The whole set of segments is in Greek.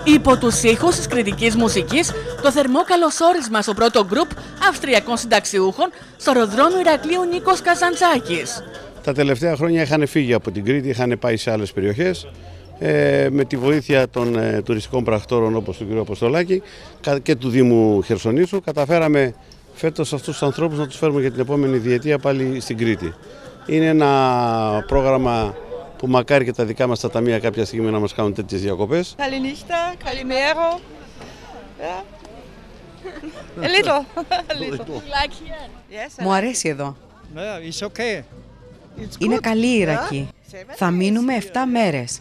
Υπό τους ήχους της κριτικής μουσικής, το θερμό καλωσόρισμα στο πρώτο γκρουπ Αυστριακών συνταξιούχων στο αεροδρόμιο Ηρακλείου Νίκος Καζαντζάκης. Τα τελευταία χρόνια είχαν φύγει από την Κρήτη, είχαν πάει σε άλλες περιοχές. Με τη βοήθεια των τουριστικών πρακτόρων όπως του κ. Αποστολάκη και του Δήμου Χερσονήσου, καταφέραμε φέτος αυτούς τους ανθρώπους να τους φέρουμε για την επόμενη διετία πάλι στην Κρήτη. Είναι ένα πρόγραμμα που μακάρι και τα δικά μας τα ταμεία κάποια στιγμή να μας κάνουν τέτοιες διακοπές. Καληνύχτα, καλημέρα. Little. Μου αρέσει εδώ. Είναι καλή η Ιρακή. Θα μείνουμε 7 μέρες.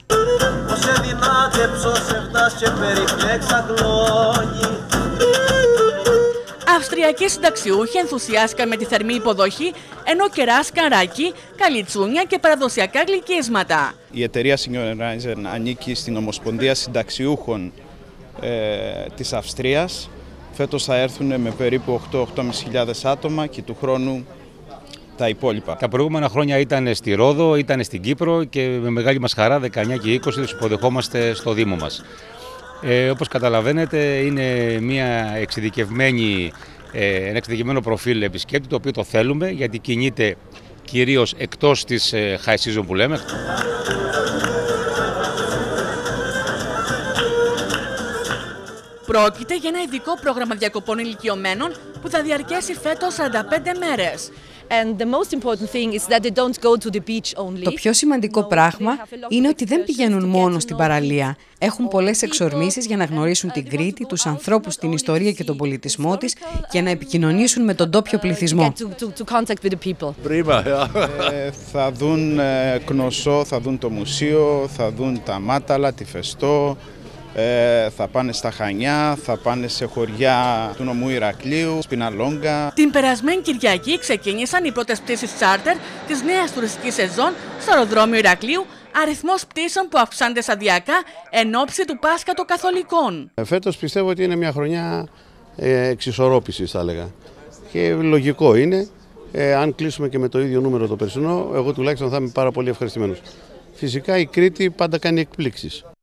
Αυστριακοί συνταξιούχοι ενθουσιάστηκαν με τη θερμή υποδοχή, ενώ κεράστηκαν ράκι, καλιτσούνια και παραδοσιακά γλυκίσματα. Η εταιρεία Senior ανήκει στην Ομοσπονδία Συνταξιούχων της Αυστρίας. Φέτος θα έρθουν με περίπου 8.000-8.500 άτομα και του χρόνου τα υπόλοιπα. Τα προηγούμενα χρόνια ήταν στη Ρόδο, ήταν στην Κύπρο και με μεγάλη μας χαρά 19 και 20 τους υποδεχόμαστε στο Δήμο μας. Όπως καταλαβαίνετε είναι ένα εξειδικευμένο προφίλ επισκέπτη, το οποίο το θέλουμε γιατί κινείται κυρίως εκτός της high season που λέμε. Πρόκειται για ένα ειδικό πρόγραμμα διακοπών ηλικιωμένων που θα διαρκέσει φέτος 45 μέρες. Το πιο σημαντικό πράγμα είναι ότι δεν πηγαίνουν μόνο στην παραλία. Έχουν πολλές εξορμήσεις για να γνωρίσουν την Κρήτη, τους ανθρώπους, την ιστορία και τον πολιτισμό της και να επικοινωνήσουν με τον ντόπιο πληθυσμό. Θα δουν Κνωσό, θα δουν το μουσείο, θα δουν τα Μάταλα, τη Φεστό. Θα πάνε στα Χανιά, θα πάνε σε χωριά του νομού Ηρακλείου, Σπιναλόγκα. Την περασμένη Κυριακή ξεκίνησαν οι πρώτες πτήσεις τσάρτερ της νέας τουριστικής σεζόν στο αεροδρόμιο Ηρακλείου, αριθμός πτήσεων που αυξάνεται σταδιακά εν ώψη του Πάσχα των Καθολικών. Φέτος πιστεύω ότι είναι μια χρονιά εξισορρόπησης, θα έλεγα. Και λογικό είναι, αν κλείσουμε και με το ίδιο νούμερο το περσινό, εγώ τουλάχιστον θα είμαι πάρα πολύ ευχαριστημένος. Φυσικά η Κρήτη πάντα κάνει εκπλήξεις.